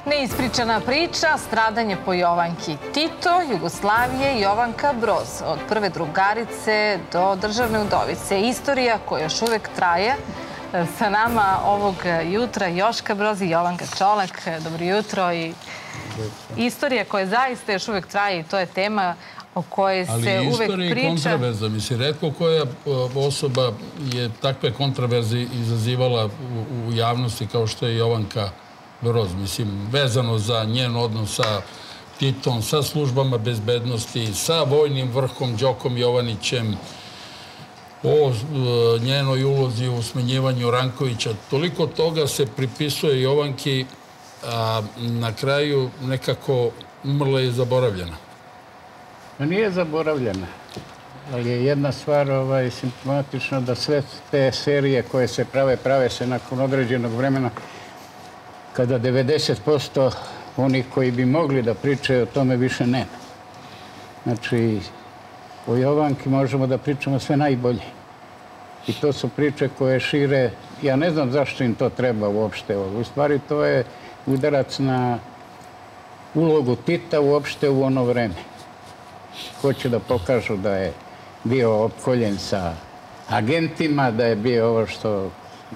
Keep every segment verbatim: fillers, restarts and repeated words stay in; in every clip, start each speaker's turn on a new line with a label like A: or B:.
A: Neispričana priča, stradanje po Jovanki Tito, Jugoslavije, Jovanka Broz. Od prve drugarice do državne udovice. Istorija koja još uvek traje. Sa nama ovog jutra Joška Broz i Jovanka Čolak. Dobro jutro. I istorija koja zaista još uvek traje i to je tema o kojoj se uvek priča.
B: Ali istorija i kontraverza. Mislim, retko koja osoba je takve kontraverze izazivala u javnosti kao što je Jovanka Broz. Mislim, vezano za njen odnos sa Titom, sa službama bezbednosti, sa vojnim vrhom Đokom Jovanićem, o njenoj ulozi u smenjivanju Rankovića. Toliko toga se pripisuje Jovanki, a na kraju nekako umrla i zaboravljena.
C: Nije zaboravljena, ali je jedna stvar simptomatična da sve te serije koje se prave, prave se nakon određenog vremena kada devedeset posto onih koji bi mogli da pričaju o tome više nema. Znači, o Jovanki možemo da pričamo sve najbolje. I to su priče koje šire, ja ne znam zašto im to treba uopšte. U stvari to je udarac na ulogu Tita uopšte u ono vreme. Hoće da pokažu da je bio opkoljen sa agentima, da je bio ovo što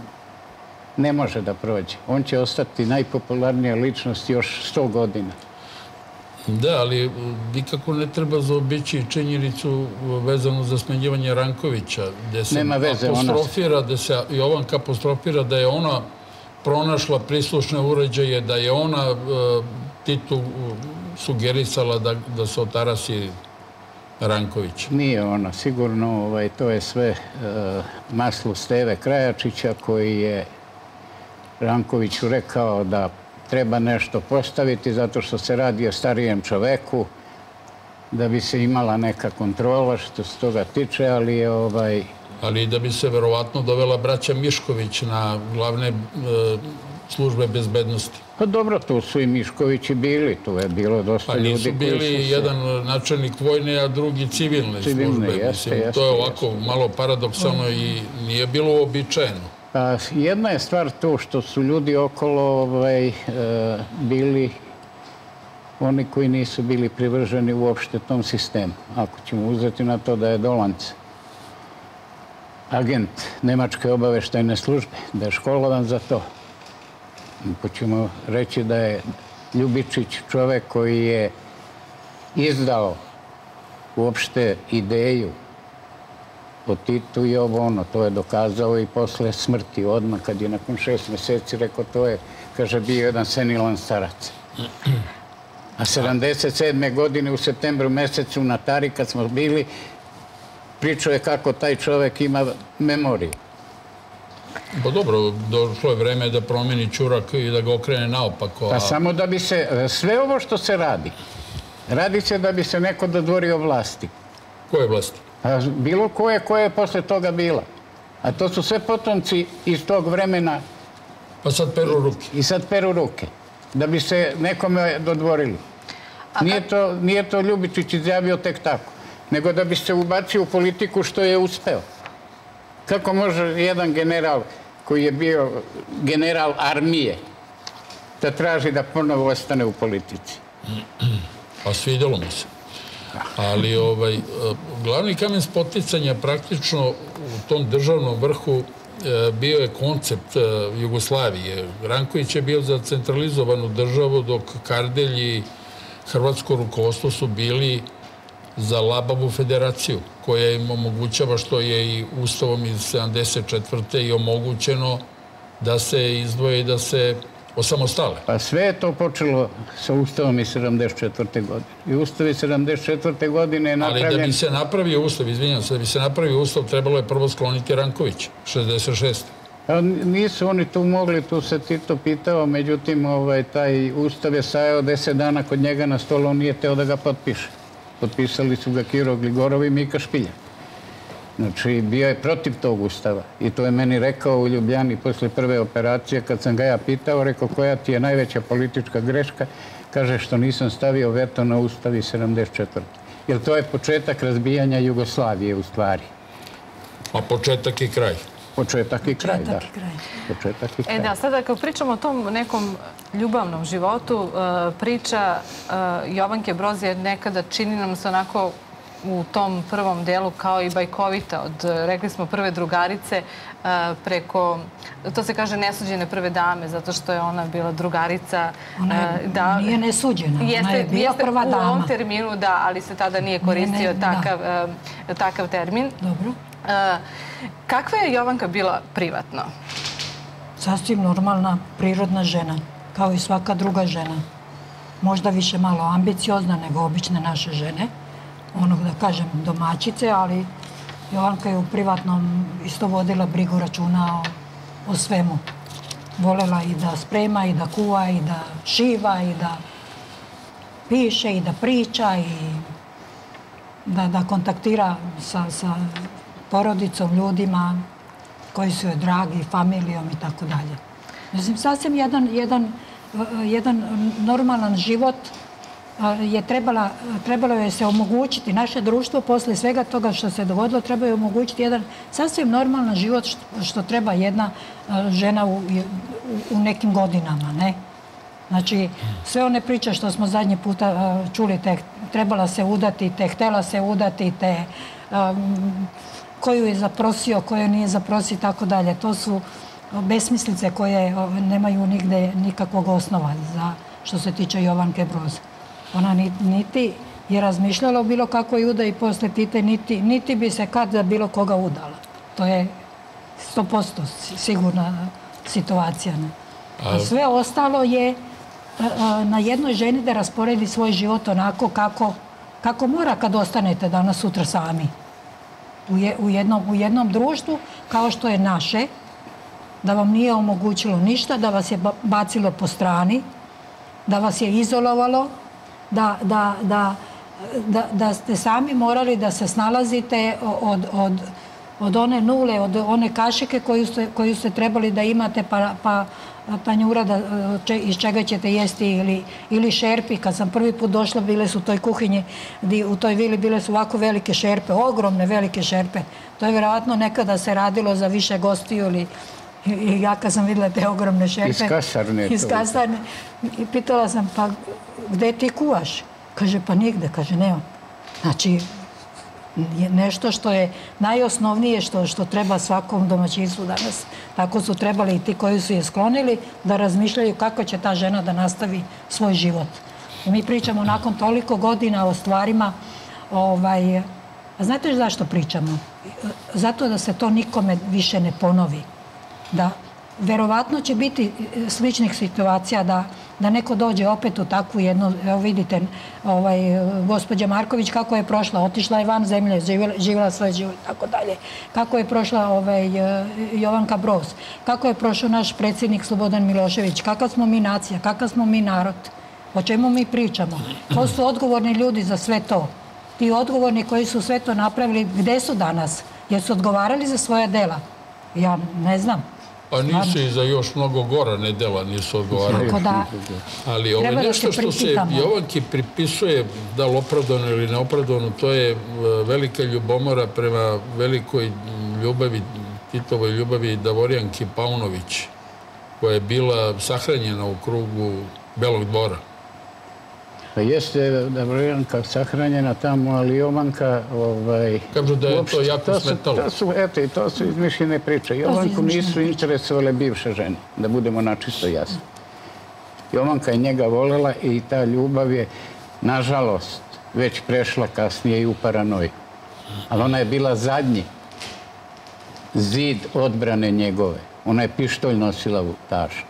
C: ne može da prođe. On će ostati najpopularnija ličnost još sto godina.
B: Da, ali nikako ne treba zaobići činjenicu vezanu za smenjivanje Rankovića, gde se apostrofira, gde se Jovanka apostrofira da je ona pronašla prislušne uređaje, da je ona Titu sugerisala da se otarasi Ranković.
C: Nije ona, sigurno to je sve maslo Steve Krajačića koji je Rankoviću rekao da treba nešto postaviti zato što se radi o starijem čoveku, da bi se imala neka kontrola što se toga tiče, ali je ovaj...
B: Ali i da bi se verovatno dovela braća Mišković na glavne službe bezbednosti.
C: Pa dobro, tu su i Miškovići bili, tu je bilo dosta ljudi koji su se...
B: Pa nisu bili jedan načelnik vojne, a drugi civilne službe. To je ovako malo paradoksalno i nije bilo uobičajeno.
C: Pa jedna je stvar tu što su ljudi okolo bili oni koji nisu bili privrženi uopšte tom sistemu. Ako ćemo uzeti na to da je Dolanc agent Nemačke obaveštajne službe, da je školovan za to. Ako ćemo reći da je Ljubičić čovek koji je izdao uopšte ideju o Titu i ovo ono, to je dokazao i posle smrti odmah, kad je nakon šest meseci rekao to je, kaže, bio jedan senilan starac. A sedamdeset sedme godine u septembru mesecu na Tari, kad smo bili, pričao je kako taj čovek ima memoriju.
B: Pa dobro, došlo je vreme da promeni ćurak i da ga okrene naopako.
C: Pa samo da bi se, sve ovo što se radi, radi se da bi se neko dodvorio vlasti.
B: Koje vlasti?
C: Bilo koje koje je posle toga bila. A to su sve potomci iz tog vremena.
B: Pa sad peru ruke.
C: I sad peru ruke. Da bi se nekome dodvorili. Nije to Ljubičić izjavio tek tako. Nego da bi se ubacio u politiku što je uspeo. Kako može jedan general koji je bio general armije da traži da ponovo ostane u politici?
B: Pa svidjelo mi se. Ali glavni kamen spoticanja praktično u tom državnom vrhu bio je koncept Jugoslavije. Ranković je bio za centralizovanu državu, dok Kardelj i hrvatsko rukovodstvo su bili za labavu federaciju, koja im omogućava, što je i ustavom iz sedamdeset četvrte i omogućeno da se izdvoje i da se osamostale.
C: Pa sve je to počelo sa ustavom iz sedamdeset četvrte godine. I ustav iz sedamdeset četvrte godine je napravljen...
B: Ali da bi se napravio ustav, izvinjam se, da bi se napravio ustav, trebalo je prvo skloniti Ranković, šezdeset šeste.
C: Nisu oni tu mogli, tu se Tito pitao, međutim, taj ustav je stajao deset dana kod njega na stolu, on nije teo da ga potpiše. Potpisali su ga Kiro Gligorov i Mika Špiljak. Znači, bio je protiv tog ustava. I to je meni rekao u Ljubljani posle prve operacije, kad sam ga ja pitao, rekao koja ti je najveća politička greška, kaže što nisam stavio veto na ustav iz sedamdeset četvrte. Jer to je početak razbijanja Jugoslavije u stvari.
B: A početak i kraj.
C: Početak i kraj, da. Početak i kraj.
A: E da, sada kad pričamo o tom nekom ljubavnom životu, priča Jovanke Broz je nekada, čini nam se onako u tom prvom delu kao i bajkovita od, rekli smo, prve drugarice preko, to se kaže nesuđene prve dame, zato što je ona bila drugarica.
D: Ona nije nesuđena, ona je bila prva dama.
A: U ovom terminu, da, ali se tada nije koristio takav termin.
D: Dobro.
A: Kakva je Jovanka bila privatno?
D: Sasvim normalna, prirodna žena, kao i svaka druga žena. Možda više malo ambiciozna nego obične naše žene. Onog, da kažem, domaćice, ali Jovanka je u privatnom isto vodila brigu, računa o svemu. Volela i da sprema, i da kuva, i da šiva, i da piše, i da priča, i da kontaktira sa porodicom, ljudima koji su joj dragi, familijom i tako dalje. Mislim, sasvim jedan normalan život je trebalo joj se omogućiti. Naše društvo, posle svega toga što se dogodilo, treba joj omogućiti jedan sasvim normalan život što treba jedna žena u nekim godinama, ne? Znači, sve one priče što smo zadnji puta čuli, te trebala se udati, te htela se udati, te koju je zaprosio, koju nije zaprosio i tako dalje. To su besmislice koje nemaju nigde nikakvog osnova što se tiče Jovanke Broz. Ona niti je razmišljala o bilo kakvoj udaji posle Tite, niti bi se kad za bilo koga udala. To je sto posto sigurna situacija. A sve ostalo je na jednoj ženi da rasporedi svoj život onako kako mora kad ostanete danas sutra sami. U jednom društvu kao što je naše, da vam nije omogućilo ništa, da vas je bacilo po strani, da vas je izolovalo, da ste sami morali da se snalazite od one nule, od one kašike koju ste trebali da imate, pa tanjura iz čega ćete jesti, ili šerpi. Kad sam prvi put došla, bile su u toj kuhinji, u toj vili bile su ovako velike šerpe, ogromne velike šerpe. To je vjerojatno nekada se radilo za više gostiju ili i ja kad sam vidjela te ogromne šerpe.
C: Iz kasarne.
D: Iz kasarne. I pitala sam, pa gde ti kuvaš? Kaže, pa nigde. Kaže, nemam. Znači, nešto što je najosnovnije što treba svakom domaćinstvu danas. Tako su trebali i ti koji su je sklonili da razmišljaju kako će ta žena da nastavi svoj život. Mi pričamo nakon toliko godina o stvarima. A znate zašto pričamo? Zato da se to nikome više ne ponovi. Da verovatno će biti sličnih situacija da neko dođe opet u takvu jednu, evo vidite, gospođa Marković kako je prošla, otišla je van zemlje, živjela svoje život i tako dalje. Kako je prošla Jovanka Broz, kako je prošao naš predsjednik Slobodan Milošević, kakav smo mi nacija, kakav smo mi narod, o čemu mi pričamo. Ko su odgovorni ljudi za sve to? Ti odgovorni koji su sve to napravili, gde su danas? Jer su odgovarali za svoja dela? Ja ne znam.
B: Pa nisu i za još mnogo gora nedela nisu odgovarali. Ali ovo je nešto što se Jovanki pripisuje, da li opravdano ili neopravdano, to je velika ljubomora prema velikoj ljubavi, Titovoj ljubavi Davorijanki Paunović, koja je bila sahranjena u krugu Belog dvora.
C: Pa jeste Davorijanka sahranjena tamo, ali Jovanka...
B: Kažu da je to jako smetalo.
C: Eto, i to su izmišljene priče. Jovanku nisu interesovale bivše žene, da budemo načisto jasni. Jovanka je njega volela i ta ljubav je, nažalost, već prešla kasnije i u paranoju. Ali ona je bila zadnji zid odbrane njegove. Ona je pištolj nosila u taš.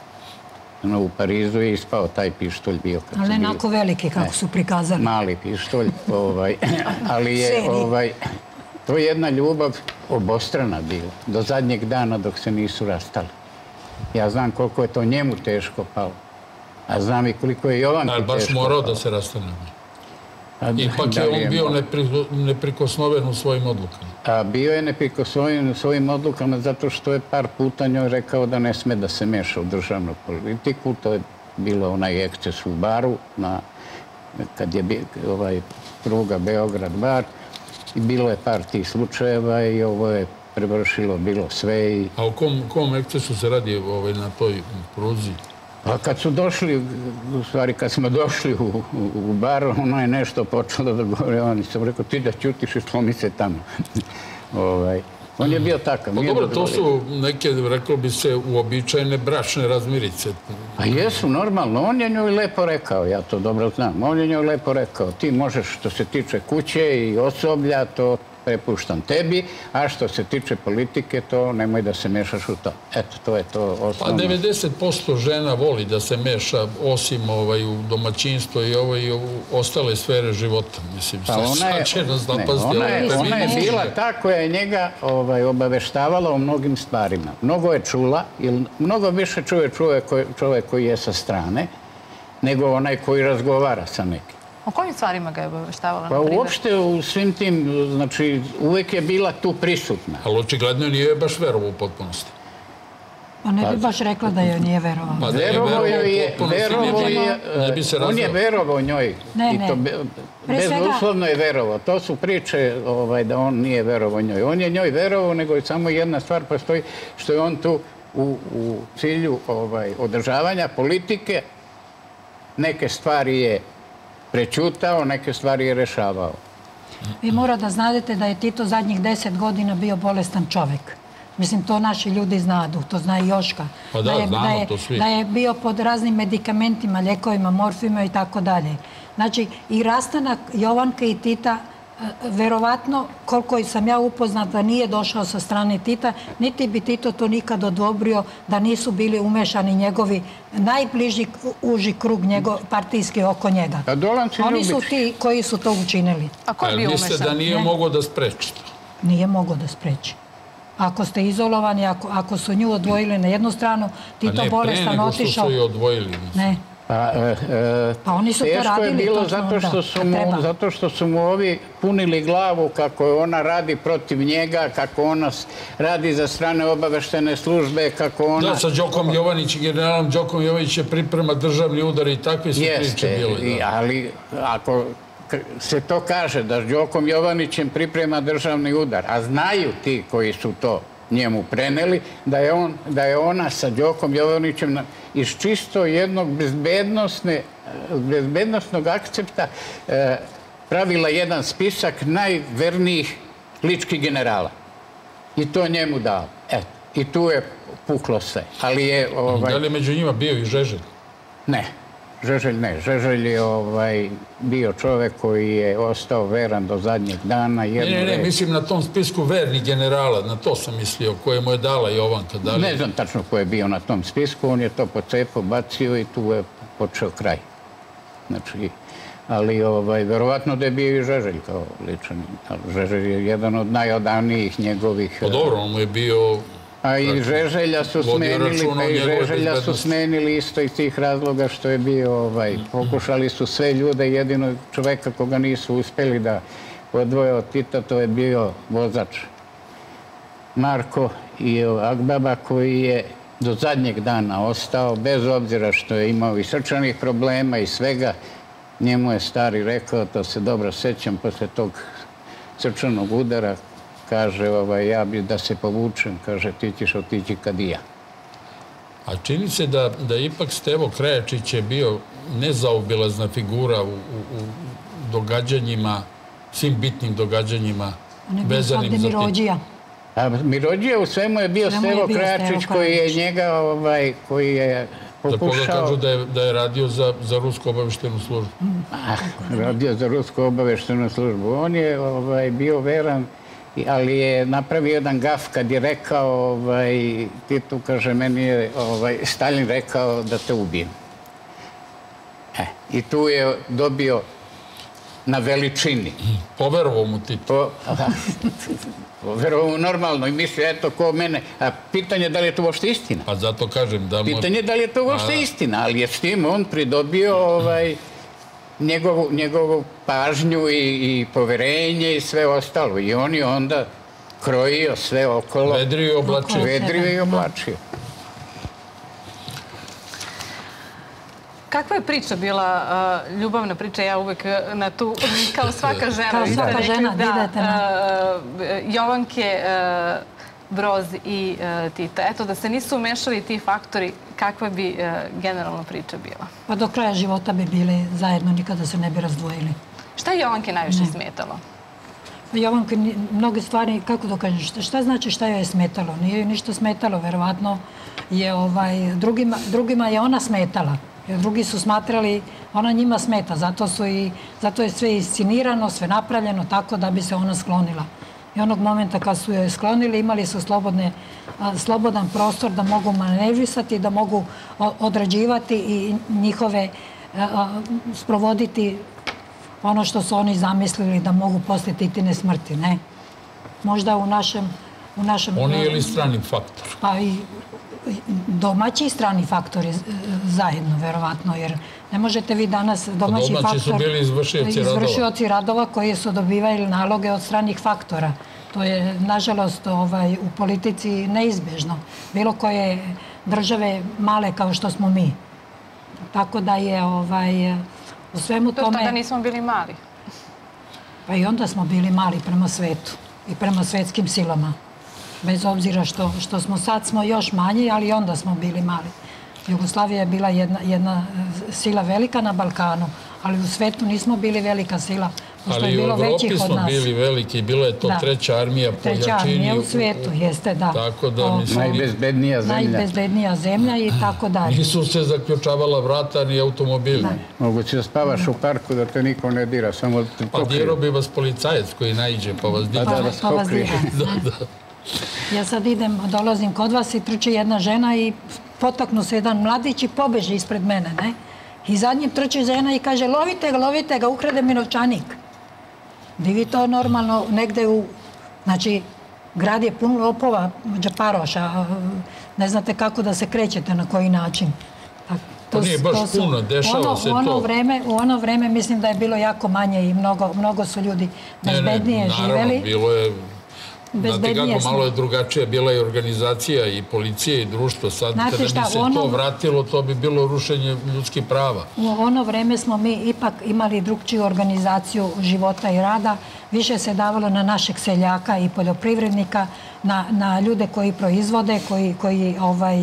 C: U Parizu je ispao taj pištolj bio.
D: Ali ne onako veliki kako su prikazali.
C: Mali pištolj. Ali je to jedna ljubav obostrana bila. Do zadnjeg dana dok se nisu rastali. Ja znam koliko je to njemu teško palo. A znam i koliko je Jovanki teško palo.
B: Ali baš morao da se rastane. Ipak je on bio neprikosnoven u svojim odlukama.
C: A bio je neprikosnoven u svojim odlukama zato što je par puta njoj rekao da ne sme da se meša u državnu politiku. To je bilo onaj eksces u Baru, kad je pruga Beograd-Bar. Bilo je par tih slučajeva i ovo je prevršilo bilo sve. I...
B: A o kom, kom ekscesu se radi ovaj, na toj pruzi?
C: Pa kad su došli, u stvari kad smo došli u, u, u bar, ono je nešto počelo da govore, oni sam rekao ti da ćutiš i slomi se tamo. ovaj, on je bio takav.
B: Pa dobro, to su neke, rekao bi se, uobičajene bračne razmirice.
C: Pa jesu, normalno. On je njoj lepo rekao, ja to dobro znam. On je njoj lepo rekao, ti možeš što se tiče kuće i osoblja, to prepuštam tebi, a što se tiče politike, to nemoj da se mešaš u to. Eto, to je to osnovno.
B: Pa devedeset posto žena voli da se meša, osim ovaj, u domaćinstvo i ovo i u ostale sfere života. Mislim,
C: pa ona je, ne, ona je, ona je bila ta koja je njega ovaj, obaveštavala o mnogim stvarima. Mnogo je čula, ili mnogo više čuje čovjek, čovjek koji je sa strane, nego onaj koji razgovara sa nekim.
A: O kojim stvarima ga je obaveštavala?
C: Pa uopšte u svim tim, znači, uvek je bila tu prisutna.
B: Ali očigledno nije baš verovo u potpunosti.
D: Pa ne bi baš rekla da joj nije verovao.
B: Pa verovo je, verovo je,
C: on je verovao njoj.
D: Ne, ne.
C: Bezuslovno je verovao. To su priče da on nije verovao njoj. On je njoj verovao, nego je samo jedna stvar postoji, što je on tu u cilju održavanja politike. Neke stvari je prećutao, neke stvari je rešavao.
D: Vi mora da znadete da je Tito zadnjih deset godina bio bolestan čovek. Mislim, to naši ljudi znadu, to zna i Joška.
B: Pa da, znamo to svi.
D: Da je bio pod raznim medikamentima, ljekovima, morfima i tako dalje. Znači, i rastanak Jovanke i Tita, verovatno, koliko sam ja upoznata, nije došao sa strane Tita, niti bi Tito to nikad odobrio da nisu bili umešani njegovi najbliži uži krug njegov, partijski oko njega. Oni su ti koji su to učinili.
A: A ko je bio umešan?
B: Mislite da nije mogao da spreči to?
D: Nije mogao da spreči. Ako ste izolovani, ako, ako su nju odvojili na jednu stranu, Tito bolestan otišao...
B: A ne, pre nego što su je odvojili.
D: Ne.
C: Pa, e,
D: pa oni su to radili.
C: Teško je bilo zato što, su mu, zato što su mu ovi punili glavu kako ona radi protiv njega, kako ona radi za strane obaveštene službe, kako ona...
B: Da, sa Đokom Jovanić i generalom Đokom Jovanić je priprema državni udar i takve su priče bile.
C: Jeste, ali ako se to kaže da s Đokom Jovanićem priprema državni udar, a znaju ti koji su to njemu preneli, da je, on, da je ona sa Đokom Jovanićem iz čisto jednog bezbednostne, bezbednostnog akcepta e, pravila jedan spisak najvernijih ličkih generala. I to njemu dao. Eto, i tu je puklo sve. Ali je... Ovaj...
B: Da li je među njima bio i Žeželj?
C: Ne. Žeželj ne. Žeželj je ovaj, bio čovek koji je ostao veran do zadnjeg dana.
B: Ne, ne, ne, mislim na tom spisku vernih generala, na to sam mislio, koje mu je dala Jovanka. Da li...
C: Ne znam tačno ko je bio na tom spisku, on je to pocepao, bacio i tu je počeo kraj. Znači, ali ovaj, verovatno da je bio i Žeželj kao ličan. Žeželj je jedan od najodavnijih njegovih...
B: Pa dobro, on mu je bio...
C: A i Žeželja su smenili, pa i Žeželja su smenili isto iz tih razloga što je bio, ovaj, pokušali su sve ljude, jedino čoveka koga nisu uspjeli da odvoje od Tita, to je bio vozač Marko i Agbaba koji je do zadnjeg dana ostao, bez obzira što je imao i srčanih problema i svega. Njemu je stari rekao, to se dobro sećam, posle tog srčanog udara, kaže, ovaj, ja bi da se povučem, kaže, ti ćeš otići kad i ja.
B: A čini se da, da ipak Stevo Krajačić je bio nezaobilazna figura u, u, u događanjima, svim bitnim događanjima vezanim za
D: Mirođija.
C: A Mirođija u svemu je bio Stevo Krajačić koji je njega, ovaj, koji je pokušao...
B: Za koga kažu da je, da je radio za, za rusku obaveštenu službu.
C: A, radio za rusku obaveštenu službu. On je ovaj, bio veran, ali je napravio jedan gaf kad je rekao, ovaj, Titu, kaže, meni je ovaj, Stalin rekao da te ubijem. E, i tu je dobio na veličini.
B: Poverovao mu Tito.
C: Poverovao mu normalno i misli, eto, ko mene. A pitanje je da li je to uopšte istina.
B: Pa zato kažem da mu...
C: Pitanje je da li je to uopšte istina, ali je s tim on pridobio ovaj, njegovu, njegovu pažnju i, i poverenje i sve ostalo. I on je onda krojio sve okolo.
B: Vedrio i oblačio.
C: Vedrio i oblačio.
A: Kakva je priča bila, uh, ljubavna priča, ja uvek na tu, kao svaka žena.
D: Kao svaka žena,
A: da, uh, Jovanke uh, Broz i Tito. Eto, da se nisu umešali ti faktori, kakva bi generalno priča bila?
D: Pa do kraja života bi bili zajedno, nikada se ne bi razdvojili.
A: Šta je Jovanke najviše smetalo?
D: Jovanke, mnoge stvari, kako da kažem, šta znači šta joj je smetalo? Nije joj ništa smetalo, verovatno je drugima je ona smetala. Jer drugi su smatrali, ona njima smeta, zato je sve iscinirano, sve napravljeno tako da bi se ona sklonila. I onog momenta kad su joj sklonili, imali su slobodan prostor da mogu manevrisati, da mogu odrađivati i njihove, sprovoditi ono što su oni zamislili da mogu posle Titine smrti, ne? Možda u našem...
B: Oni je li strani faktor?
D: Pa i domaći i strani faktori zajedno, verovatno, jer ne možete vi danas domaći faktor...
B: Domaći su bili izvršioci radova.
D: Izvršioci radova koji su dobivali naloge od stranih faktora. To je, nažalost, u politici neizbježno. Bilo koje države male kao što smo mi. Tako da je u svemu tome...
A: To tada nismo bili mali.
D: Pa i onda smo bili mali prema svetu i prema svetskim silama. Bez obzira što smo sad smo još manji, ali i onda smo bili mali. Jugoslavija je bila jedna sila velika na Balkanu, ali u svetu nismo bili velika sila, pošto je bilo većih od nas.
B: Ali u Evropi smo bili veliki, bila je to treća armija po jačini.
D: Treća armija u svijetu, jeste, da.
C: Najbezbednija zemlja.
D: Najbezbednija zemlja i tako dalje.
B: Nisu se zaključavala vrata ni automobili.
C: Moguće da spavaš u parku da te niko ne dira, samo da te pokrije.
B: Pa dirao bi vas policajac koji naiđe, pa vas dira.
C: Pa da vas pokrije.
D: Ja sad idem, dolazim kod vas i trči jedna žena i potaknu se jedan mladić i pobeži ispred mene, ne? I zadnjim trči žena i kaže, lovite ga, lovite ga, ukrade mi novčanik. Di vi to normalno negde u... Znači, grad je pun lopova, džeparoša, ne znate kako da se krećete, na koji način.
B: To nije baš puno, dešava se to.
D: U ono vreme mislim da je bilo jako manje i mnogo su ljudi bezbednije živeli.
B: Naravno, bilo je... Znate kako, malo je drugačija bila i organizacija i policija i društvo. Sad, kada bi se to vratilo, to bi bilo rušenje ljudskih prava.
D: U ono vreme smo mi ipak imali drugčiju organizaciju života i rada. Više se davalo na našeg seljaka i poljoprivrednika, na ljude koji proizvode, koji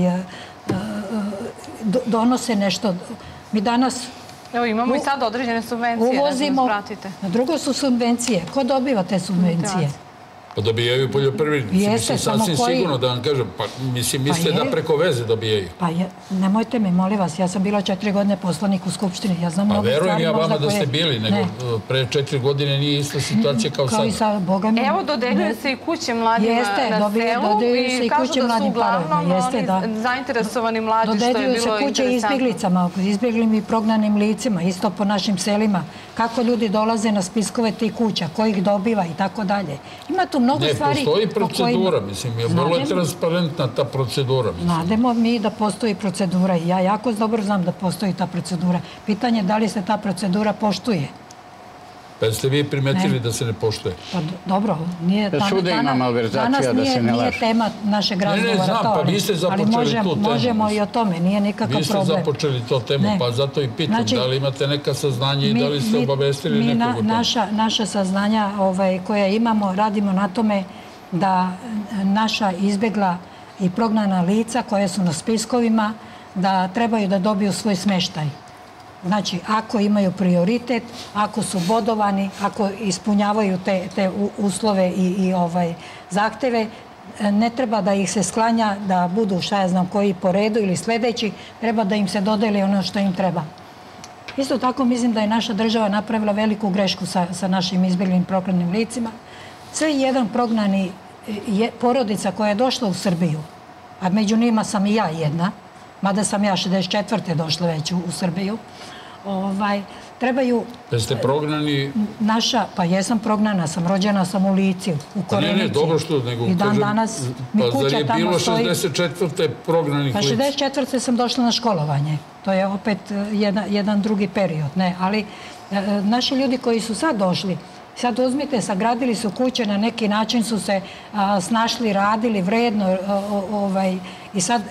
D: donose nešto. Mi danas...
A: Evo, imamo i sad određene subvencije.
D: Uvozimo. Na drugo su subvencije. Ko dobiva te subvencije?
B: Pa dobijaju poljoprivrednici.
D: Jeste, samo koji...
B: Sasvim sigurno da vam kažem, pa mislim, mislite da preko veze dobijaju.
D: Pa nemojte mi, molim vas, ja sam bila četiri godine poslanik u Skupštini, ja znam mnogo stvari.
B: Pa verujem ja vama da ste bili, nego pre četiri godine nije ista situacija kao sada.
A: Evo, dodeljuje se i kuće mladima na selu i kažu da su uglavnom zainteresovani mlađi, što je bilo interesantno.
D: Dodeljuju se kuće izbjeglicama, izbjeglim i prognanim licima, isto po našim selima. Kako ljudi dolaze na spiskove tih kuća, ko ih dobiva i tako dalje. Ima tu mnogo stvari...
B: Ne, postoji procedura, mislim, je vrlo je transparentna ta procedura.
D: Znademo mi da postoji procedura i ja jako dobro znam da postoji ta procedura. Pitanje je da li se ta procedura poštuje.
B: Pa ste vi primetili da se ne poštuje?
D: Pa dobro, nije...
C: Da svuda ima malverzacija da se ne laže.
D: Danas nije tema našeg razgovora to.
B: Ne, ne, znam, pa vi ste započeli tu temu.
D: Ali možemo i o tome, nije nikakav problem.
B: Vi ste započeli to temu, pa zato i pitam da li imate neka saznanja i da li ste obavestili nekog o tome.
D: Mi naša saznanja koja imamo, radimo na tome da naša izbjegla i prognana lica koja su na spiskovima, da trebaju da dobiju svoj smeštaj. Znači, ako imaju prioritet, ako su bodovani, ako ispunjavaju te uslove i zahteve, ne treba da ih se sklanja da budu, šta ja znam, koji po redu ili sljedeći, treba da im se dodeli ono što im treba. Isto tako mislim da je naša država napravila veliku grešku sa našim izbjeglim prognanim licima. Sve jedan prognani porodica koja je došla u Srbiju, a među njima sam i ja jedna, mada sam ja šezdeset četvrte došla već u Srbiju, trebaju...
B: Jeste prognani?
D: Naša, pa jesam prognana, sam rođena sam u Lici, u Korenici.
B: Ne, ne, dobro što, nego
D: kažem... I dan danas mi kuća tamo stoji...
B: Pa zar je bilo šezdeset četvrte prognanih lica?
D: Pa šezdeset četvrte sam došla na školovanje. To je opet jedan drugi period, ne, ali naši ljudi koji su sad došli, sad uzmite, sagradili su kuće, na neki način su se snašli, radili vredno i sad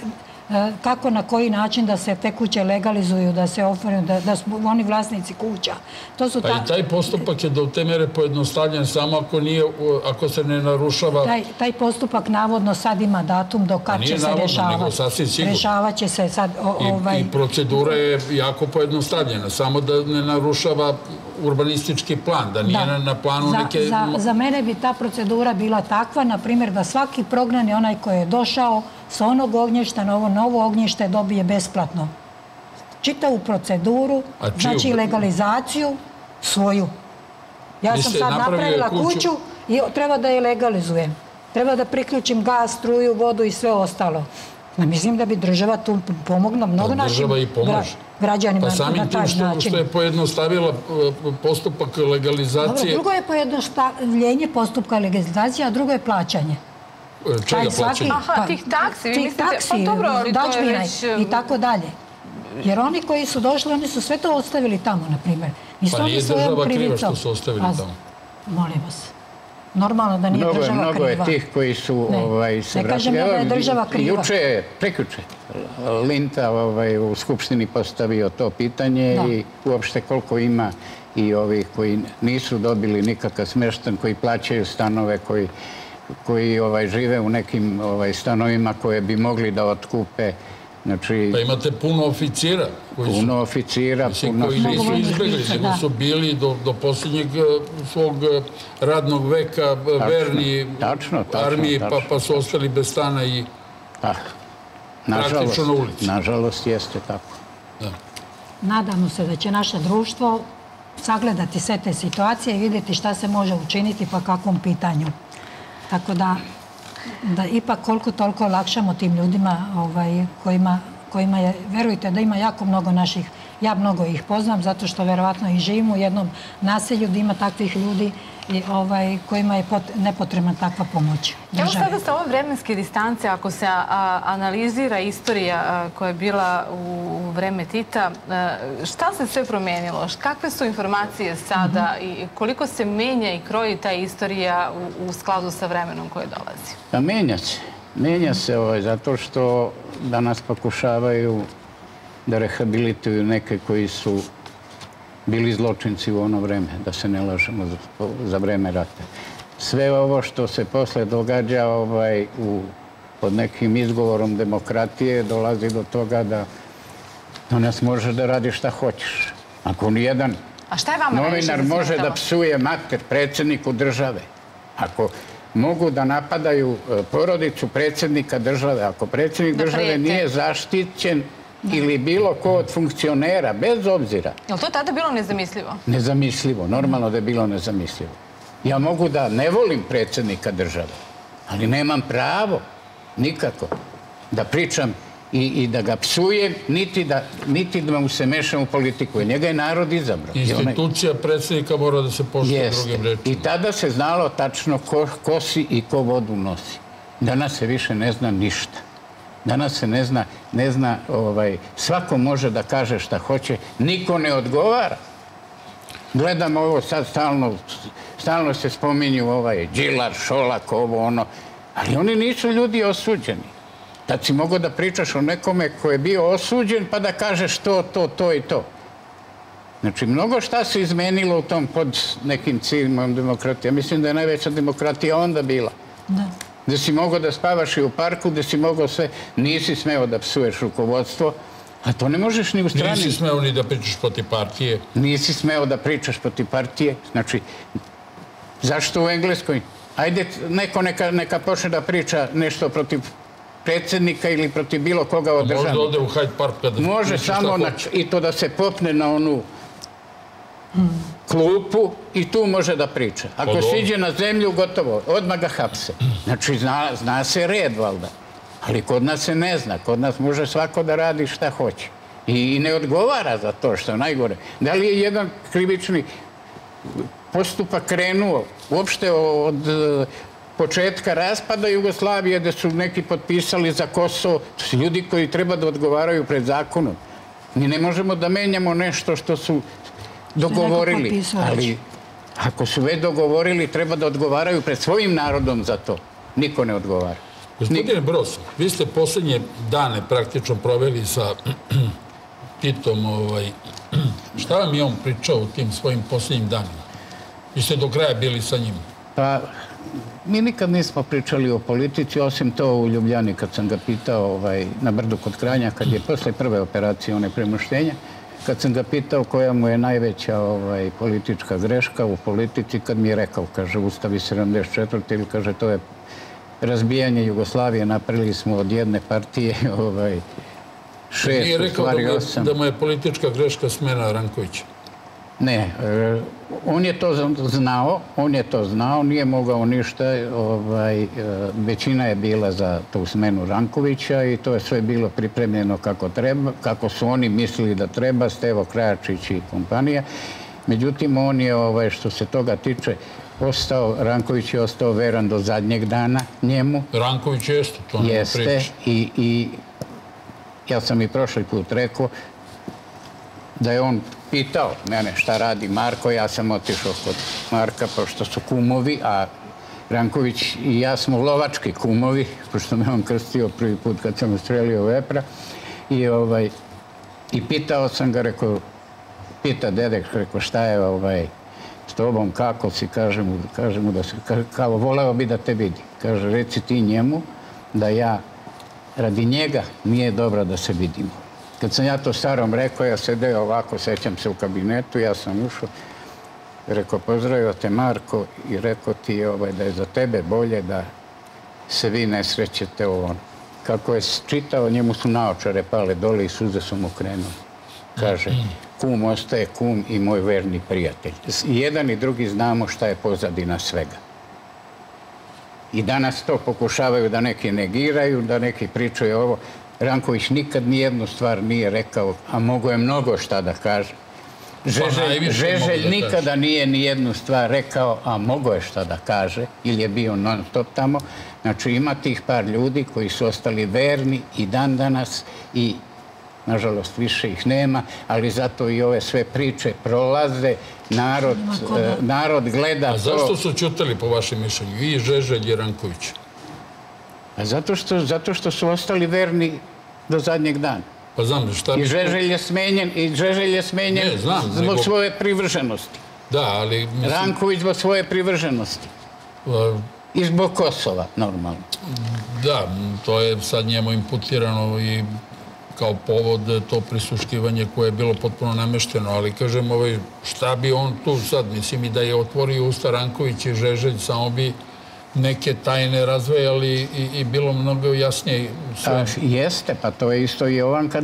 D: kako, na koji način da se te kuće legalizuju, da se oforme, da, da su oni vlasnici kuća. To su
B: pa
D: ta...
B: i taj postupak je do te mere pojednostavljen samo ako, nije, ako se ne narušava...
D: Taj, taj postupak navodno sad ima datum do kad će se
B: navodno,
D: rešavati.
B: nego sasvim sigurno.
D: Rešavat će se sad... O, ovaj...
B: I, I procedura je jako pojednostavljena, samo da ne narušava urbanistički plan, da nije da. na planu
D: za,
B: neke...
D: Za, za mene bi ta procedura bila takva, na primjer, da svaki prognani onaj koji je došao sa onog ognjišta na ovo novo ognjište dobije besplatno čitavu proceduru, znači legalizaciju svoju. Ja sam sad napravila kuću i treba da je legalizujem. Treba da priključim gas, struju, vodu i sve ostalo. Mislim da bi država tu pomogla mnogo našim građanima na taj način.
B: Pa samim tim što je pojednostavila postupak legalizacije...
D: Drugo je pojednostavljenje postupka legalizacije, a drugo je plaćanje.
B: Čega plaćanje?
A: Aha, tih taksi.
D: Tih taksi, dačbina i tako dalje. Jer oni koji su došli, oni su sve to ostavili tamo, na primjer.
B: Pa nije država kriva što su ostavili tamo.
D: Molim vas. Normalno da nije država kriva.
C: Mnogo je tih koji su se vratili.
D: Ne kažemo da je država kriva.
C: Juče, prekjuče, Linta u Skupštini postavio to pitanje i uopšte koliko ima i ovih koji nisu dobili nikakav smještan, koji plaćaju stanove, koji koji žive u nekim stanovima koje bi mogli da otkupe.
B: Pa imate puno oficira.
C: Puno oficira.
B: Koji nisu izbjegli, nego su bili do posljednjeg svog radnog veka verni armiji, pa su ostali bez stana i praktično na ulici.
C: Nažalost, jeste tako.
D: Nadamo se da će naše društvo sagledati sve te situacije i vidjeti šta se može učiniti pa kakvom pitanju. Tako da, da ipak koliko toliko olakšamo tim ljudima kojima, kojima je, verujte da ima jako mnogo naših, ja mnogo ih poznam zato što verovatno i živim u jednom naselju gdje ima takvih ljudi kojima je nepotrebna takva pomoć.
A: Evo sada sa ove vremenske distance, ako se analizira istorija koja je bila u vreme Tita, šta se sve promenilo? Kakve su informacije sada i koliko se menja i kroji ta istorija u skladu sa vremenom koje dolazi?
C: Pa menja se. Menja se zato što danas pokušavaju da rehabilituju neke koji su bili zločinci u ono vreme, da se ne lažemo za vreme rata. Sve ovo što se posle događa pod nekim izgovorom demokratije dolazi do toga da danas možeš da radiš šta hoćeš. Ako nijedan novinar može da psuje mater predsjedniku države, ako mogu da napadaju porodicu predsjednika države, ako predsjednik države nije zaštićen ili bilo ko od funkcionera, bez obzira.
A: Je li to tada bilo nezamislivo?
C: Nezamislivo, normalno da je bilo nezamislivo. Ja mogu da ne volim predsjednika države, ali nemam pravo nikako da pričam i da ga psujem, niti da mu se mešam u politiku. Njega je narod izabrao.
B: Institucija predsjednika mora da se poštuje drugim rečima.
C: I tada se znalo tačno ko si i ko vodu nosi. Danas se više ne zna ništa. Danas se ne zna, ne zna, svako može da kaže šta hoće, niko ne odgovara. Gledam ovo sad stalno, stalno se spominju ovaj Đilar, Šolak, ovo ono, ali oni nisu ljudi osuđeni. Tad si mogo da pričaš o nekome ko je bio osuđen pa da kažeš to, to, to i to. Znači, mnogo šta se izmenilo u tom pod nekim ciljima demokratije. Mislim da je najveća demokratija onda bila. Da. Gde si mogao da spavaš i u parku, gde si mogao sve, nisi smeo da psuješ rukovodstvo, a to ne možeš ni u strani.
B: Nisi smeo ni da pričaš protiv partije.
C: Nisi smeo da pričaš protiv partije. Znači, zašto u Engleskoj? Ajde, neko neka počne da priča nešto protiv predsjednika ili protiv bilo koga od države.
B: Može da ode u Hyde Park kada
C: može samo i to da se popne na onu klupu i tu može da priča. Ako siđe na zemlju, gotovo, odmah ga hapse. Znači, zna se red, valda. Ali kod nas se ne zna. Kod nas može svako da radi šta hoće. I ne odgovara za to što je najgore. Da li je jedan krivični postupak krenuo uopšte od početka raspada Jugoslavije, gde su neki potpisali za Kosovo, to su ljudi koji treba da odgovaraju pred zakonom. Mi ne možemo da menjamo nešto što su dogovorili, ali ako su već dogovorili, treba da odgovaraju pred svojim narodom za to. Niko ne odgovara.
B: Gospodine Broz, vi ste posljednje dane praktično proveli sa Titom. Šta vam je on pričao u tim svojim posljednjim danima? Vi ste do kraja bili sa njim.
C: Pa, mi nikad nismo pričali o politici, osim to u Ljubljani kad sam ga pitao na Brdu kod Kranja, kad je posle prve operacije one premoštenja, kad sam ga pitao koja mu je najveća politička greška u politici, kad mi je rekao, kaže, Ustavi sedamdeset četvrte ili kaže, to je razbijanje Jugoslavije, napravili smo od jedne partije šest,
B: nije
C: u stvari
B: rekao
C: osam.
B: da mu je politička greška smena Rankovića?
C: Ne, on je to znao, on je to znao, nije mogao ništa, većina je bila za tu smenu Rankovića i to je sve bilo pripremljeno kako treba, kako su oni mislili da treba, Stevo Krajačić i kompanija. Međutim, on je, što se toga tiče, ostao, Ranković je ostao veran do zadnjeg dana njemu.
B: Ranković jeste, to nema priče.
C: Jeste i ja sam i prošli put rekao da je on pitao mene šta radi Marko, ja sam otišao kod Marka, pošto su kumovi, a Ranković i ja smo lovački kumovi, pošto me on krstio prvi put kad sam ustrelio vepra. I pitao sam ga, rekao, pita dedek, rekao, šta je s tobom, kako si, kaže mu da se, kao, voleo bi da te vidi. Kaže, reci ti njemu da ja, radi njega, nije dobro da se vidimo. Kad sam ja to starom rekao, ja sedeo ovako, sećam se u kabinetu, ja sam ušao, rekao, pozdravio te Marko i rekao ti da je za tebe bolje da se vi ne srećete u ono. Kako je čitao, njemu su naočare pale dole i suze su mu krenuli. Kaže, kum ostaje kum i moj verni prijatelj. I jedan i drugi znamo šta je pozadina svega. I danas to pokušavaju da neki negiraju, da neki pričaju ovo. Ranković nikad nijednu stvar nije rekao, a mogo je mnogo šta da kaže. Žeželj nikada nije nijednu stvar rekao, a mogo je šta da kaže, ili je bio non stop tamo. Znači ima tih par ljudi koji su ostali verni i dan danas i nažalost više ih nema, ali zato i ove sve priče prolaze, narod gleda to.
B: A zašto su ćutali po vašem mišljenju i Žeželj i Ranković?
C: Zato što su ostali verni do zadnjeg dana.
B: Pa znam, šta bi...
C: I Žeželj je smenjen, i Žeželj je smenjen zbog svoje privrženosti.
B: Da, ali...
C: Ranković zbog svoje privrženosti. I zbog Kosova, normalno.
B: Da, to je sad njemu imputirano i kao povod to prisluškivanje koje je bilo potpuno namešteno, ali kažem, šta bi on tu sad, mislim i da je otvorio usta Ranković i Žeželj, samo bi neke tajne razvejali i bilo mnogo jasnije sve.
C: Jeste, pa to je isto i Jovanka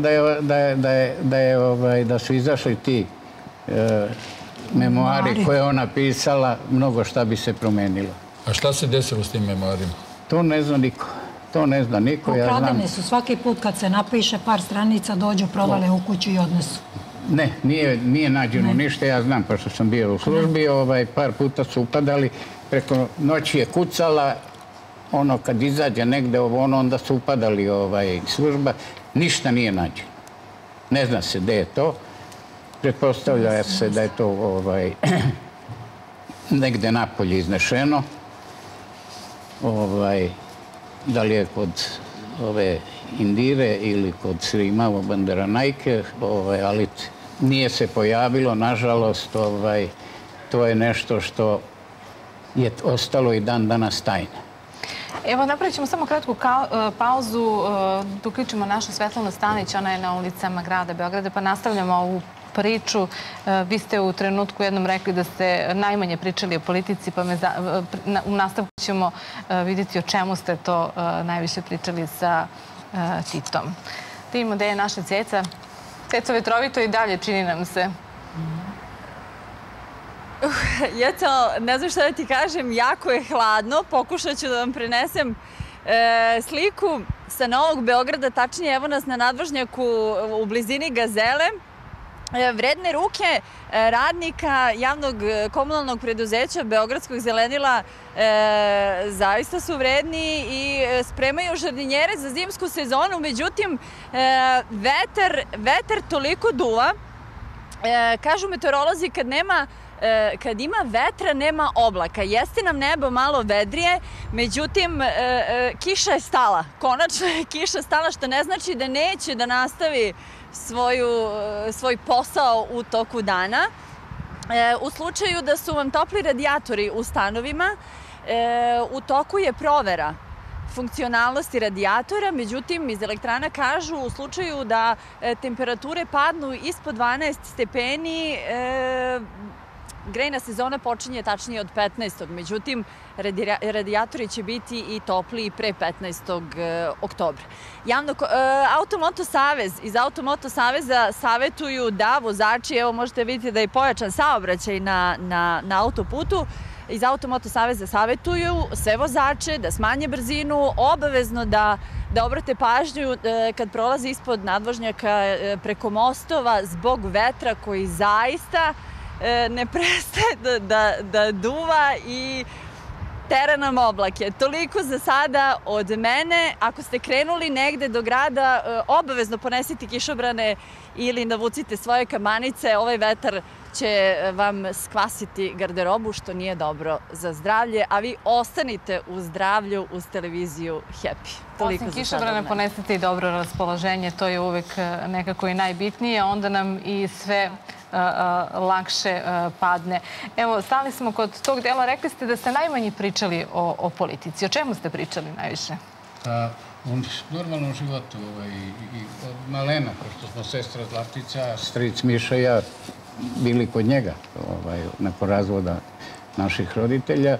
C: da su izašli ti memoari koje je ona pisala, mnogo šta bi se promenilo.
B: A šta se desilo s tim memoarima?
C: To ne zna niko. To ne zna niko, ja znam.
D: Ukradene su svaki put kad se napiše par stranica, dođu, provale u kuću i odnesu.
C: Ne, nije nađeno ništa, ja znam, pošto sam bio u službi, par puta su upadali, preko noći je kucala, ono kad izađe negde ovo, ono, onda su upadali služba, ništa nije nađeno. Ne zna se gde je to, pretpostavlja se da je to negde napolje iznešeno, da li je kod ove Indire ili kod Srimavo Banderanajke, ali nije se pojavilo, nažalost, to je nešto što je ostalo i dan danas tajne.
A: Evo, napravit ćemo samo kratku pauzu, da uključimo našu Svetlanu Stanić, ona je na ulicama grada Beograda, pa nastavljamo ovu priču. Vi ste u trenutku jednom rekli da ste najmanje pričali o politici, pa u nastavku ćemo vidjeti o čemu ste to najviše pričali sa Titom. Da imamo gde je naša Ceca. Ceco, vetrovito i dalje, čini nam se.
E: Jeco, ne znam šta da ti kažem, jako je hladno. Pokušat ću da vam prenesem sliku sa Novog Beograda, tačnije evo nas na nadvožnjaku u blizini Gazele. Vredne ruke radnika javnog komunalnog preduzeća Beogradskog zelenila zaista su vredni i spremaju žardinjere za zimsku sezonu, međutim vetar toliko duva, kažu meteorolozi kad nema kad ima vetra, nema oblaka. Jeste nam nebo malo vedrije, međutim, kiša je stala. Konačno je kiša stala, što ne znači da neće da nastavi svoj posao u toku dana. U slučaju da su vam topli radijatori u stanovima, u toku je provera funkcionalnosti radijatora, međutim iz elektrana kažu u slučaju da temperature padnu ispod dvanaest stepeni, grejna sezona počinje tačnije od petnaestog Međutim, radijatori će biti i topliji pre petnaestog oktobra. Automoto Savez, iz Automoto Saveza savetuju da vozači, evo možete vidjeti da je pojačan saobraćaj na autoputu, iz Automoto Saveza savetuju sve vozače da smanje brzinu, obavezno da obrate pažnju kad prolaze ispod nadvožnjaka preko mostova zbog vetra koji zaista ne prestaje da duva i tera nam oblake. Toliko za sada od mene. Ako ste krenuli negde do grada, obavezno ponesite kišobrane ili navucite svoje kamanice. Ovaj vetar će vam skvasiti garderobu, što nije dobro za zdravlje, a vi ostanite u zdravlju uz televiziju Happy.
A: Osim kišobrane ponesite i dobro raspoloženje, to je uvek nekako i najbitnije, onda nam i sve lakše padne. Evo, stali smo kod tog dela, rekli ste da ste najmanje pričali o politici. O čemu ste pričali najviše?
C: U normalnom životu i od malena, pošto smo sestra Zlatica, stric Miša i ja bili kod njega nakon razvoda naših roditelja.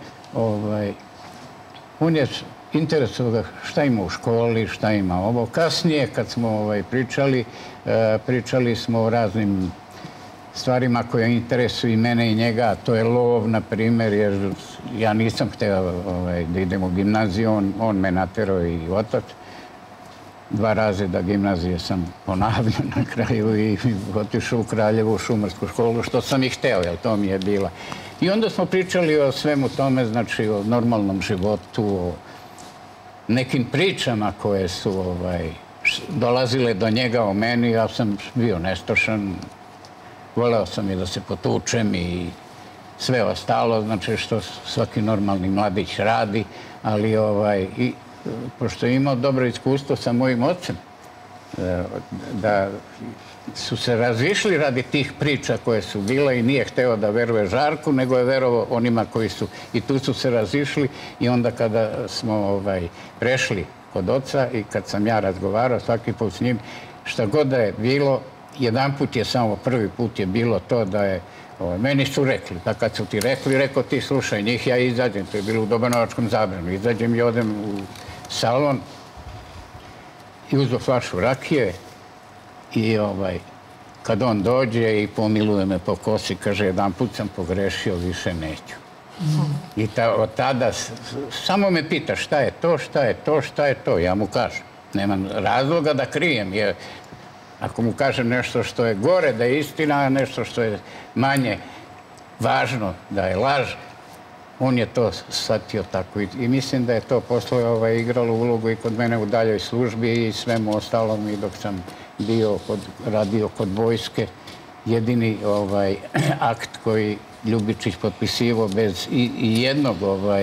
C: On je interesovao šta ima u školi, šta ima ovo. Kasnije, kad smo pričali, pričali smo o raznim stvarima koje interesuju i mene i njega, a to je lov, na primjer, jer ja nisam hteo da idem u gimnaziju, on me naterao i otac. Dva razreda gimnazije sam ponavljao na kraju i otišao u Kraljevu u šumarsku školu, što sam i hteo, jer to mi je bila. I onda smo pričali o svemu tome, znači o normalnom životu, o nekim pričama koje su dolazile do njega o meni. Ja sam bio nestošan, voleo sam i da se potučem i sve ostalo, znači što svaki normalni mladić radi, ali pošto je imao dobro iskustvo sa mojim ocem, da su se razišli radi tih priča koje su bile i nije hteo da veruje Žarku, nego je verovao onima koji su i tu su se razišli. I onda kada smo prešli kod oca i kad sam ja razgovarao svaki put s njim, šta god da je bilo, jedan put je samo, prvi put je bilo to da je, meni su rekli, pa kad su ti rekli, rekao ti slušaj njih, ja izađem, to je bilo u Dobanovačkom Zabranu, izađem i odem u salon i uzo flašu rakije i kad on dođe i pomiluje me po kosi, kaže jedan put sam pogrešio, više neću. I od tada samo me pita šta je to, šta je to, šta je to, ja mu kažem. Nemam razloga da krijem, jer ako mu kažem nešto što je gore, da je istina, a nešto što je manje važno, da je laž, on je to shvatio tako. I mislim da je to posle igralo ulogu i kod mene u daljoj službi i svemu ostalom. I dok sam bio radio kod vojske, jedini akt koji Ljubičić potpisivao bez jednog,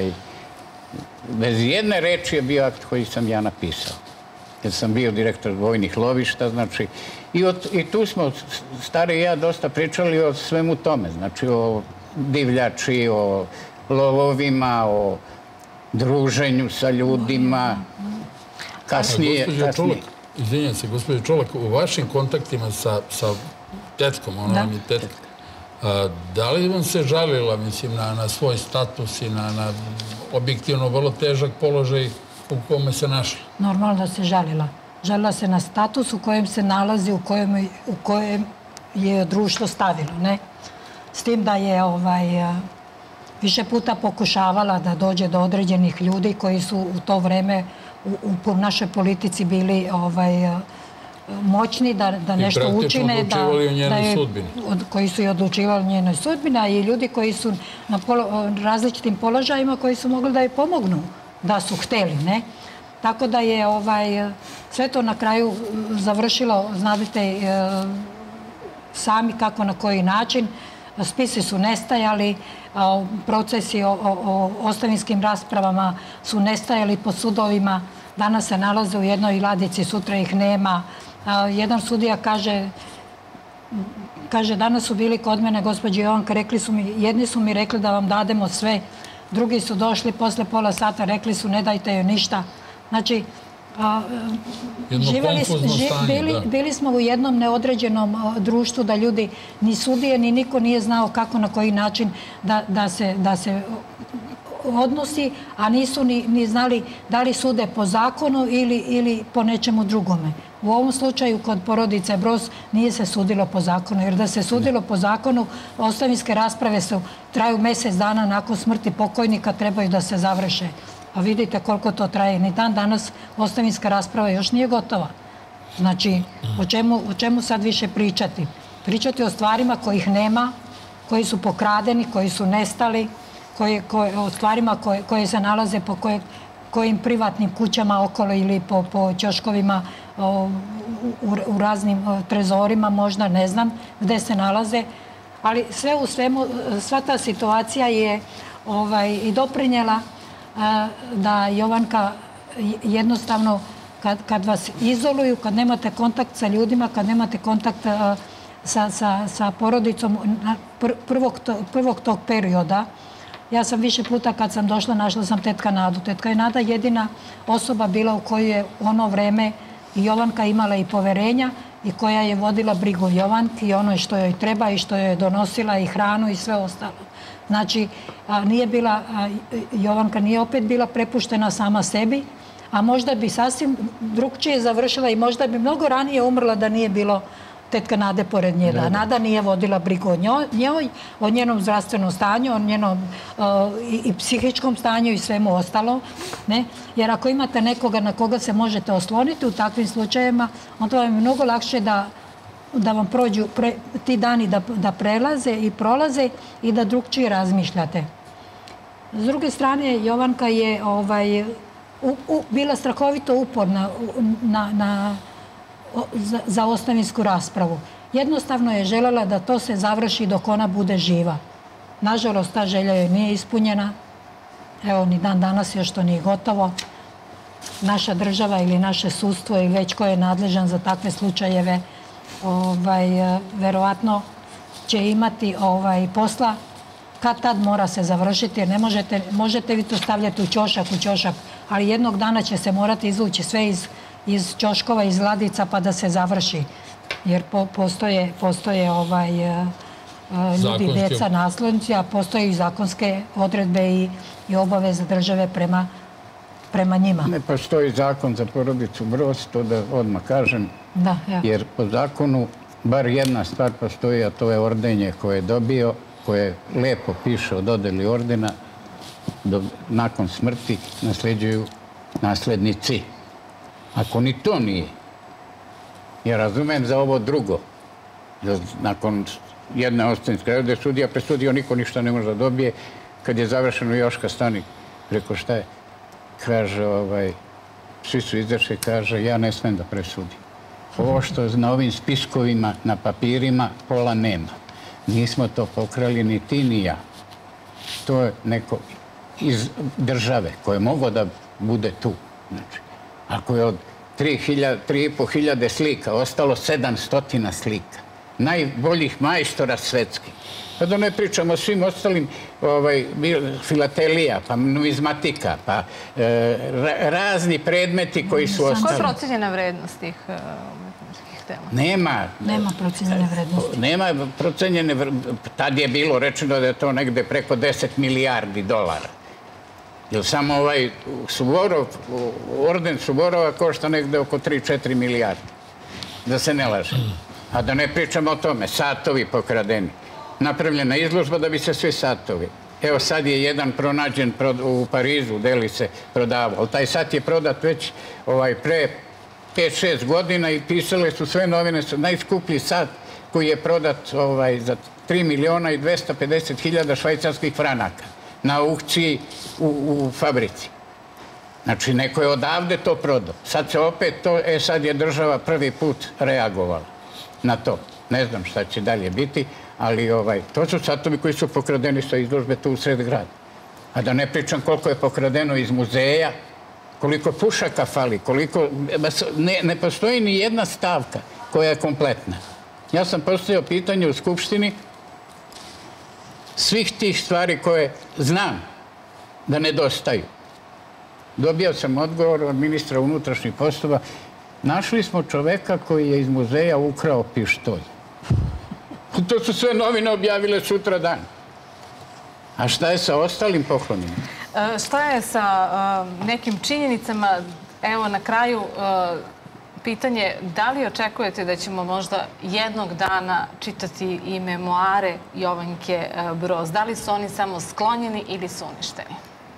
C: bez jedne reči je bio akt koji sam ja napisao. Jer sam bio direktor vojnih lovišta, znači, i tu smo, stari i ja, dosta pričali o svemu tome, znači o divljači, o lovovima, o druženju sa ljudima, kasnije...
B: Izvinjam se, gospođo Čolak, u vašim kontaktima sa tetkom, ono vam je tetka, da li vam se žalila, mislim, na svoj status i na objektivno vrlo težak položaj u kome se našla?
D: Normalno da se žalila. Žalila se na status u kojem se nalazi, u kojem je društvo stavilo, ne? S tim da je više puta pokušavala da dođe do određenih ljudi koji su u to vreme u našoj politici bili moćni da nešto učine.
B: I praktično odlučivali o njenoj sudbini.
D: Koji su i odlučivali o njenoj sudbini, a i ljudi koji su na različitim položajima koji su mogli da joj pomognu, da su hteli, ne? Tako da je sve to na kraju završilo, znate, sami kako, na koji način. spisi su nestajali, procesi o ostavinskim raspravama su nestajali po sudovima, danas se nalaze u jednoj ladici, sutra ih nema. Jedan sudija kaže, kaže, danas su bili kod mene, gospođe Jovanka, rekli su mi, jedni su mi rekli da vam dademo sve, drugi su došli posle pola sata, rekli su ne dajte joj ništa. Znači, bili smo u jednom neodređenom društvu da ljudi, ni sudije, ni niko nije znao kako, na koji način da se odnosi, a nisu ni znali da li sude po zakonu ili po nečemu drugome. U ovom slučaju kod porodice Broz nije se sudilo po zakonu, jer da se sudilo po zakonu, ostavinske rasprave su traju mjesec dana nakon smrti pokojnika, trebaju da se završe. A vidite koliko to traje. Ni dan danas ostavinska rasprava još nije gotova. Znači, o čemu sad više pričati? Pričati o stvarima kojih nema, koji su pokradeni, koji su nestali, o stvarima koje se nalaze po kojim privatnim kućama okolo ili po ćoškovima, u raznim trezorima, možda, ne znam gde se nalaze. Ali sve u svemu, sva ta situacija je i doprinjela da Jovanka jednostavno, kad vas izoluju, kad nemate kontakt sa ljudima, kad nemate kontakt sa porodicom prvog tog perioda, ja sam više puta kad sam došla, našla sam tetka Nadu. Tetka je Nada jedina osoba bila u kojoj je u ono vreme i Jovanka imala i poverenja i koja je vodila brigu Jovanki i ono što joj treba i što joj je donosila i hranu i sve ostalo. Znači, nije bila, Jovanka nije opet bila prepuštena sama sebi, a možda bi sasvim drugčije završila i možda bi mnogo ranije umrla da nije bilo tetka Nade pored nje. Da Nada nije vodila brigu o njoj, o njenom zdravstvenom stanju, o njenom i psihičkom stanju i svemu ostalo. Jer ako imate nekoga na koga se možete osloniti u takvim slučajevima, onda vam je mnogo lakše da da vam prođu ti dani da prelaze i prolaze i da drugčije razmišljate. S druge strane, Jovanka je bila strahovito uporna za ostavinsku raspravu. Jednostavno je želela da to se završi dok ona bude živa. Nažalost, ta želja joj nije ispunjena. Evo, ni dan danas još to nije gotovo. Naša država ili naše sudstvo ili već ko je nadležan za takve slučajeve verovatno će imati posla. Kad tad mora se završiti, jer ne možete, možete vi to stavljati u ćošak, u ćošak, ali jednog dana će se morati izvući sve iz ćoškova, iz ladica pa da se završi. Jer postoje ljudi, deca, naslednici, a postoje i zakonske odredbe i obaveze države prema njima.
C: Ne postoji zakon za porodicu Broz, to da odmah kažem, jer po zakonu bar jedna stvar postoji, a to je ordenje koje je dobio, koje lepo piše o dodeli ordena, nakon smrti nasljeđuju naslednici. Ako ni to nije, ja razumem za ovo drugo, nakon jedne ostavinske, ovdje je sudija presudio, niko ništa ne može da dobije, kad je završeno Joška Stanik, preko šta je, kaže, svi su izašli, kaže, ja ne smem da presudim. Ovo što na ovim spiskovima, na papirima, pola nema. Nismo to pokrali ni ti ni ja. To je neko iz države koje mogo da bude tu. Znači, ako je od tri i po hiljade slika ostalo sedamstotina slika, najboljih majstora svetskih, pa da ne pričamo o svim ostalim, filatelija, pa numizmatika, pa razni predmeti koji su ostali.
A: Koja je procenjena vrednost tih umetničkih dela?
C: Nema.
D: Nema procenjene vrednosti.
C: Nema procenjene vrednosti. Tad je bilo rečeno da je to negde preko deset milijardi dolara. Jer samo ovaj Suvorov, orden Suvorova košta negde oko tri do četiri milijarde. Da se ne laže. A da ne pričamo o tome, satovi pokradeni. Napravljena izložba da bi se svi satovi. Evo sad je jedan pronađen u Parizu, deli se prodavao. Ali taj sat je prodat već pre pet šest godina i pisale su sve novine, najskuplji sat koji je prodat za tri miliona i dvesta pedeset hiljada švajcarskih franaka na aukciji u fabrici. Znači, neko je odavde to prodao. Sad se opet to, e sad je država prvi put reagovala na to. Ne znam šta će dalje biti, ali ovaj, to su satovi koji su pokradeni sa izložbe tu u sred grada. A da ne pričam koliko je pokradeno iz muzeja, koliko pušaka fali, koliko... Ne, ne postoji ni jedna stavka koja je kompletna. Ja sam postavio pitanje u Skupštini svih tih stvari koje znam da nedostaju. Dobio sam odgovor od ministra unutrašnjih poslova. Našli smo čoveka koji je iz muzeja ukrao pištolj. To su sve novine objavile sutra dan. A šta je sa ostalim poklonima?
A: E, šta je sa e, nekim činjenicama? Evo, na kraju e, pitanje, da li očekujete da ćemo možda jednog dana čitati i memoare Jovanke e, Broz? Da li su oni samo sklonjeni ili su uništeni?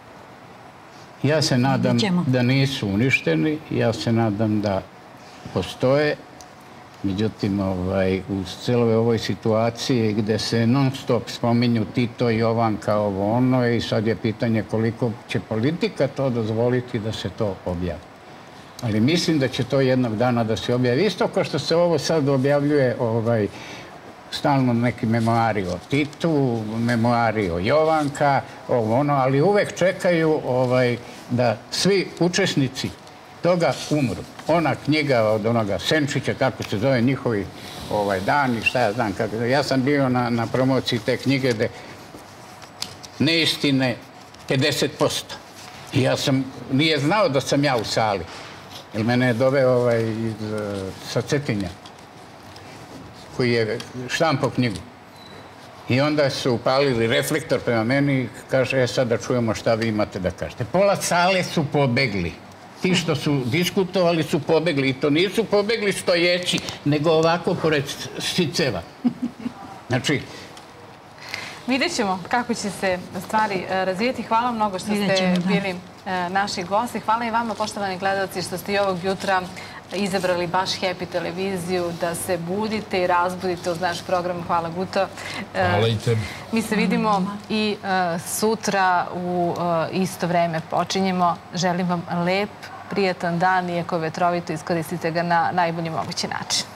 C: Ja se nadam da nisu uništeni, ja se nadam da postoje. Međutim, ovaj, u celoj ovoj situaciji gde se non stop spominju Tito i Jovanka, ovo ono, i sad je pitanje koliko će politika to dozvoliti da se to objavi. Ali mislim da će to jednog dana da se objavi. Isto kao što se ovo sad objavljuje ovaj, stalno neki memoari o Titu, memoari o Jovanka, ovo ono, ali uvek čekaju ovaj, da svi učesnici toga umru. Ona knjiga od onoga Senčića, kako se zove, njihovi ovaj, dani, šta ja znam. Kako... Ja sam bio na, na promociji te knjige gde neistine pedeset posto. I ja sam, nije znao da sam ja u sali. Jer mene je doveo ovaj, iz, sa Cetinja, koji je štampao knjigu. I onda su upalili reflektor prema meni i kaže, e sad da čujemo šta vi imate da kažete. Pola sale su pobegli. Ti što su diskutovali su pobegli. I to nisu pobegli stojeći, nego ovako pored šiceva. Znači...
A: Vidjet ćemo kako će se stvari razvijeti. Hvala mnogo što ste bili naši gosti. Hvala i vama, poštovani gledalci, što ste i ovog jutra izabrali baš Happy televiziju, da se budite i razbudite uz naš program. Hvala, Guto.
B: Hvala i tebi.
A: Mi se vidimo i sutra u isto vreme počinjemo. Želim vam lep, prijatan dan, iako vetrovito, iskoristite ga na najbolji mogući način.